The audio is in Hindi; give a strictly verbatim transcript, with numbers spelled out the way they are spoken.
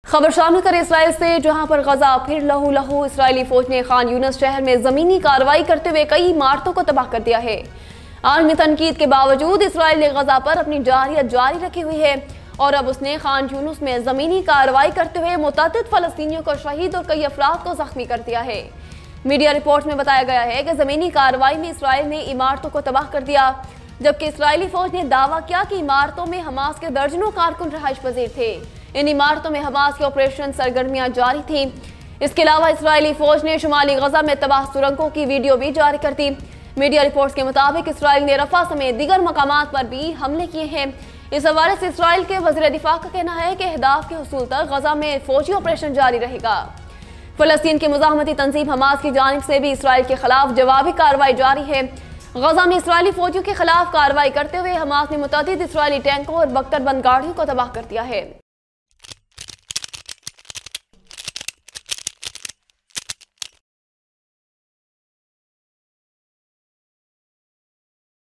खबर शामिल करें इसराइल से, जहां पर गजा फिर लहू लहू। इसराइली फौज ने खान यूनिस शहर में जमीनी कार्रवाई करते हुए कई इमारतों को तबाह कर दिया है। आलमी तनकीद के बावजूद इसराइल ने गजा पर अपनी जारियत जारी रखी हुई है और अब उसने खान यूनिस में जमीनी कार्रवाई करते हुए मुतअद्दिद फलस्तीनियों को शहीद और कई अफराद को जख्मी कर दिया है। मीडिया रिपोर्ट्स में बताया गया है कि जमीनी कार्रवाई में इसराइल ने इमारतों को तबाह कर दिया, जबकि इसराइली फौज ने दावा किया कि इमारतों में हमास के दर्जनों कारकुन रहायश पजीर थे। इन इमारतों में हमास के ऑपरेशन सरगर्मियां जारी थी। इसके अलावा इसराइली फौज ने शुमाली गजा में तबाह सुरंगों की वीडियो भी जारी कर दी। मीडिया रिपोर्ट्स के मुताबिक इसराइल ने रफा समेत दीगर मकामात पर भी हमले किए हैं। इस हवाले से इसराइल के वज़ीर दिफा का कहना है कि अहदाफ के हुसूल तक गजा में फौजी ऑपरेशन जारी रहेगा। फलस्तीन की मुजाहमती तंजीम हमास की जानिब से भी इसराइल के खिलाफ जवाबी कार्रवाई जारी है। गजा में इसराइली फौजियों के खिलाफ कार्रवाई करते हुए हमास ने मुतअद्दिद इसराइली टैंकों और बख्तरबंद गाड़ियों को तबाह कर दिया है।